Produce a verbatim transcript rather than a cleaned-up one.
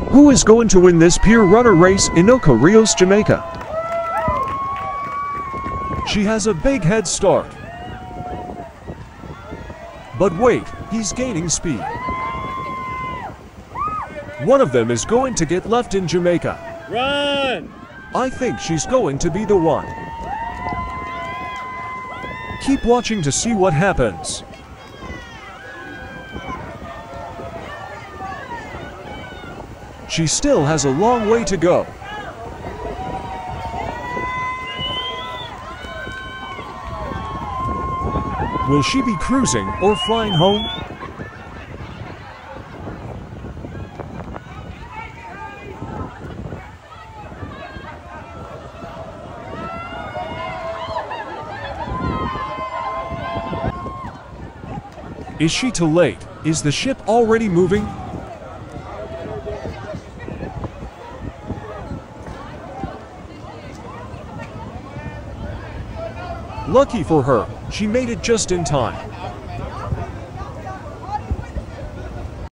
Who is going to win this Pier runner race in Ocho Rios, Jamaica? She has a big head start. But wait, he's gaining speed. One of them is going to get left in Jamaica. Run! I think she's going to be the one. Keep watching to see what happens. She still has a long way to go. Will she be cruising or flying home? Is she too late? Is the ship already moving? Lucky for her, she made it just in time.